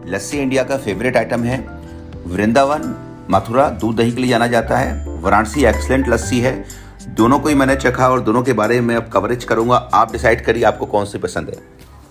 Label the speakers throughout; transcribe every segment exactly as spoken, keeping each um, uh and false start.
Speaker 1: लस्सी India का favourite item है। वृंदावन मथुरा दूध दही के लिए जाना जाता है। वाराणसी एक्सलेंट लस्सी है। दोनों को ही मैंने चखा और दोनों के बारे में अब कवरेज करूंगा। आप डिसाइड करिए आपको कौन सी पसंद है।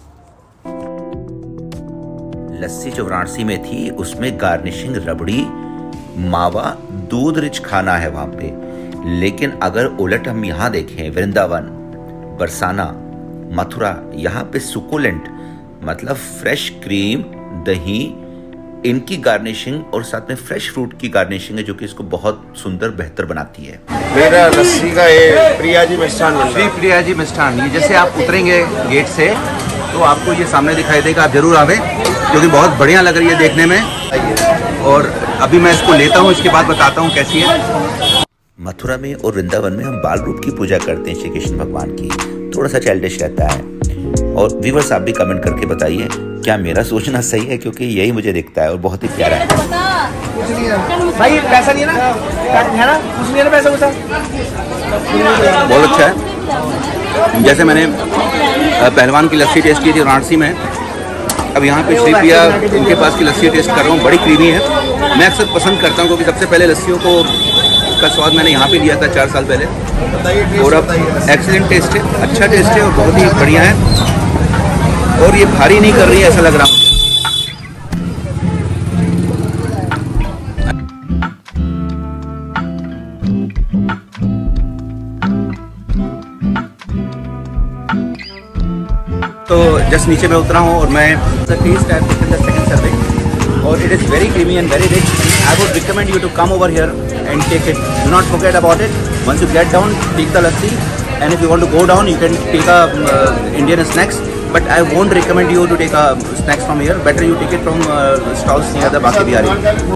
Speaker 1: लस्सी जो वाराणसी में थी उसमें गार्निशिंग रबड़ी, मावा, दूध रिच खाना है वहां पे। लेकिन अगर उलट हम यहाँ देखें, वृंदावन, बरसाना, मथुरा, यहाँ पे सुकुलेंट मतलब फ्रेश क्रीम, दही, इनकी गार्निशिंग और साथ में फ्रेश फ्रूट की गार्निशिंग है जो कि इसको बहुत सुंदर बेहतर बनाती है।
Speaker 2: मेरा लस्सी का ये प्रिया जी मिष्ठान,
Speaker 1: श्री प्रिया जी मिष्ठान। ये जैसे आप उतरेंगे गेट से तो आपको ये सामने दिखाई देगा, आप जरूर आवे क्योंकि बहुत बढ़िया लग रही है देखने में। और अभी मैं इसको लेता हूँ, इसके बाद बताता हूँ कैसी है। मथुरा में और वृंदावन में हम बाल रूप की पूजा करते हैं श्री कृष्ण भगवान की। थोड़ा सा चाइल्डिश रहता है। और व्यूअर्स आप भी कमेंट करके बताइए क्या मेरा सोचना सही है, क्योंकि यही मुझे दिखता है और बहुत ही प्यारा है।
Speaker 2: भाई पैसा नहीं है ना, है ना, कुछ नहीं है ना पैसा कुछ।
Speaker 1: बहुत अच्छा है। जैसे मैंने पहलवान की लस्सी टेस्ट की थी वाराणसी में, अब यहाँ पे श्री प्रिया इनके पास की लस्सी टेस्ट कर रहा हूँ। बड़ी क्रीमी है। मैं अक्सर पसंद करता हूँ क्योंकि सबसे पहले लस्सियों को का स्वाद मैंने यहाँ पे लिया था चार साल पहले। और अब एक्सीलेंट टेस्ट है, अच्छा टेस्ट है और बहुत ही बढ़िया है। और ये भारी नहीं कर रही है ऐसा लग रहा है। तो जस्ट नीचे मैं उतरा हूँ और मैं taste I taken the second serving और it is very creamy and very rich. I would recommend you to come over here and take it. Do not forget about it. Once you get down, take the lassi, and if you want to go down you can take a Indian snacks, but I won't recommend you to take a snacks from here. Better you take it from uh, stalls near the Baki Bihari.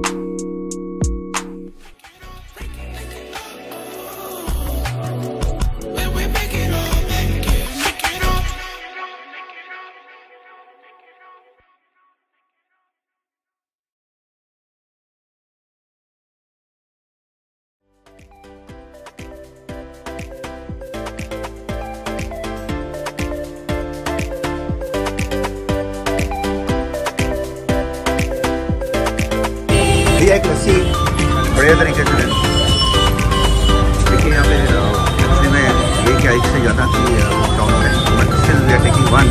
Speaker 1: एक लस्सी बढ़िया तरीके से देखिए। यहाँ पे actually में ये क्या इससे ज़्यादा थी टॉप है, but still we are taking one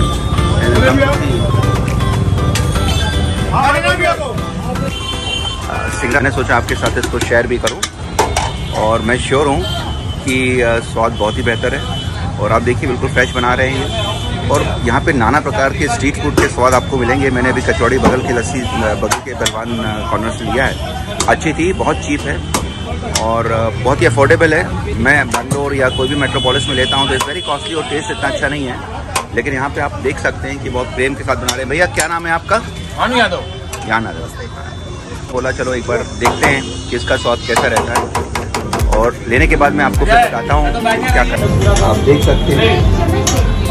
Speaker 1: singer ने सोचा आपके साथ इसको शेयर भी करूँ। और मैं श्योर हूँ कि स्वाद बहुत ही बेहतर है। और आप देखिए बिल्कुल फ्रेश बना रहे हैं। और यहाँ पे नाना प्रकार के स्ट्रीट फूड के स्वाद आपको मिलेंगे। मैंने अभी कचौड़ी बगल की लस्सी बगल के पहलवान कॉर्नर से लिया है। अच्छी थी, बहुत चीप है और बहुत ही अफोर्डेबल है। मैं बैंगलोर या कोई भी मेट्रोपोलिस में लेता हूँ तो इट्स वेरी कॉस्टली और टेस्ट इतना अच्छा नहीं है। लेकिन यहाँ पे आप देख सकते हैं कि बहुत प्रेम के साथ बना रहे हैं। भैया क्या नाम है आपका?
Speaker 2: भानु यादव।
Speaker 1: ज्ञान यादव। बोला चलो एक बार देखते हैं कि इसका स्वाद कैसा रहता है और लेने के बाद मैं आपको फिर बताता हूँ क्या करना है। आप देख सकते हैं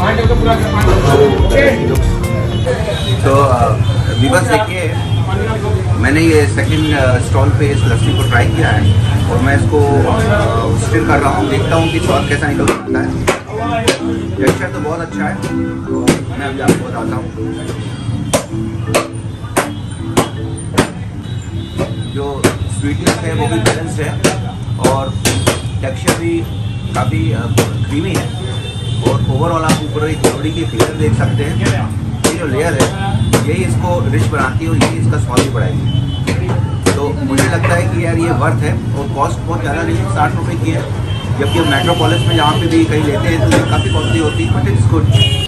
Speaker 1: तो विवश देखिए, मैंने ये सेकंड स्टॉल पे इस लस्सी को ट्राई किया है और मैं इसको स्टिर कर रहा हूँ। देखता हूँ कि स्वाद कैसा निकल सकता है। टेक्सचर तो बहुत अच्छा है, मैं अभी आपको बताता हूँ। जो स्वीटनेस है वो भी बैलेंस्ड है और टेक्सचर भी काफ़ी क्रीमी है। और ओवरऑल आप ऊपर एक कचौड़ी की फ्लेवर देख सकते हैं। ये जो लेयर है यही इसको रिच बनाती है और यही इसका स्वाद भी बढ़ाएगी। तो मुझे लगता है कि यार ये वर्थ है और कॉस्ट बहुत ज़्यादा नहीं है, साठ रुपये की है। जबकि मेट्रोपोलिस में जहाँ पे भी कहीं लेते हैं तो ये काफ़ी कॉस्टली होती है, बट इट्स गुड।